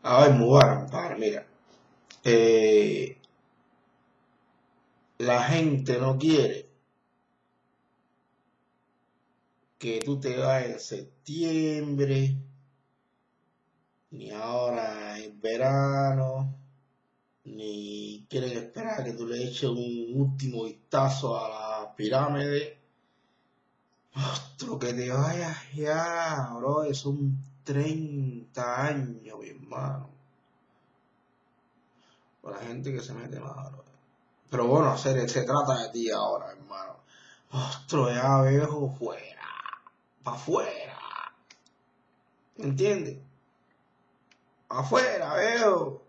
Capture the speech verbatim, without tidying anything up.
A ver, Mubarak, compadre, mira. eh, la gente no quiere que tú te vayas en septiembre, ni ahora en verano, ni quieren esperar que tú le eches un último vistazo a la pirámide. Ostro, que te vayas ya, bro, son treinta años, mi hermano. Con la gente que se mete más, bro. Pero bueno, hacer, se trata de ti ahora, hermano. Ostro, ya viejo, fuera, pa' afuera. ¿Me entiendes? Afuera, veo.